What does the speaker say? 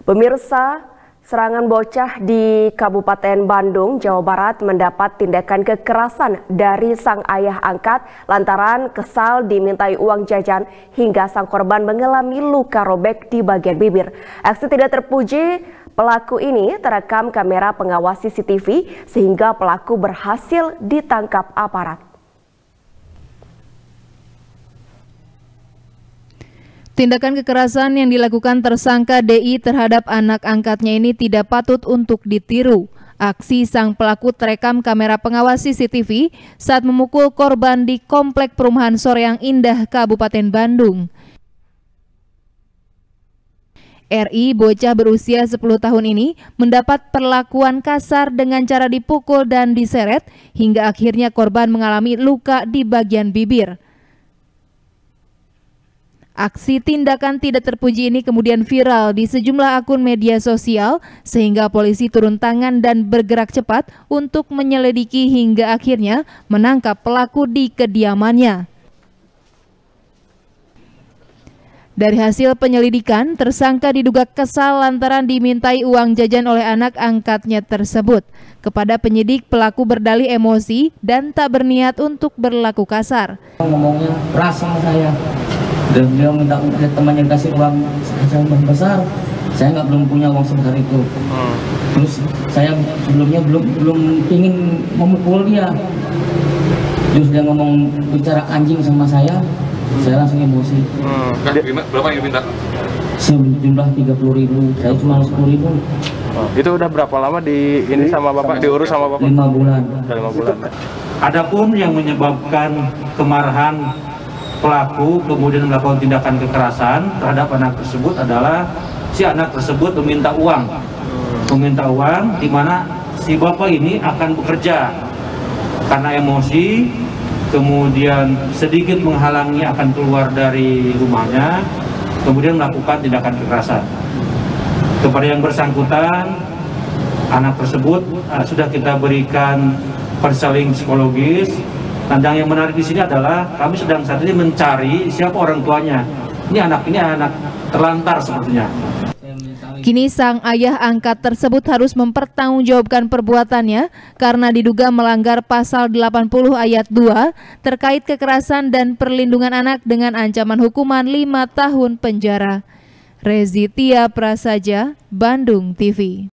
Pemirsa, serangan bocah di Kabupaten Bandung, Jawa Barat mendapat tindakan kekerasan dari sang ayah angkat lantaran kesal dimintai uang jajan hingga sang korban mengalami luka robek di bagian bibir. Aksi tidak terpuji pelaku ini terekam kamera pengawas CCTV sehingga pelaku berhasil ditangkap aparat. Tindakan kekerasan yang dilakukan tersangka DI terhadap anak angkatnya ini tidak patut untuk ditiru. Aksi sang pelaku terekam kamera pengawas CCTV saat memukul korban di Komplek Perumahan Soreang Indah, Kabupaten Bandung. RI, bocah berusia 10 tahun ini, mendapat perlakuan kasar dengan cara dipukul dan diseret hingga akhirnya korban mengalami luka di bagian bibir. Aksi tindakan tidak terpuji ini kemudian viral di sejumlah akun media sosial sehingga polisi turun tangan dan bergerak cepat untuk menyelidiki hingga akhirnya menangkap pelaku di kediamannya. Dari hasil penyelidikan, tersangka diduga kesal lantaran dimintai uang jajan oleh anak angkatnya tersebut. Kepada penyidik, pelaku berdalih emosi dan tak berniat untuk berlaku kasar. Ngomongnya keras sama saya. Dan dia minta temannya kasih uang besar, saya belum punya uang sebesar itu. Terus saya sebelumnya belum ingin memukul dia. Terus dia ngomong bicara anjing sama saya langsung emosi. Berapa yang diminta? Sejumlah 30.000, saya cuma 10.000. Itu udah berapa lama ini sama bapak, diurus sama bapak? 5 bulan. 5 bulan. Adapun yang menyebabkan kemarahan pelaku kemudian melakukan tindakan kekerasan terhadap anak tersebut adalah si anak tersebut meminta uang, di mana si bapak ini akan bekerja karena emosi, kemudian sedikit menghalangi akan keluar dari rumahnya, kemudian melakukan tindakan kekerasan kepada yang bersangkutan. Anak tersebut sudah kita berikan konseling psikologis. Dan yang menarik di sini adalah kami sedang saat ini mencari siapa orang tuanya. Ini anak terlantar sepertinya. Kini sang ayah angkat tersebut harus mempertanggungjawabkan perbuatannya karena diduga melanggar pasal 80 ayat 2 terkait kekerasan dan perlindungan anak dengan ancaman hukuman 5 tahun penjara. Rezi Tia Prasaja, Bandung TV.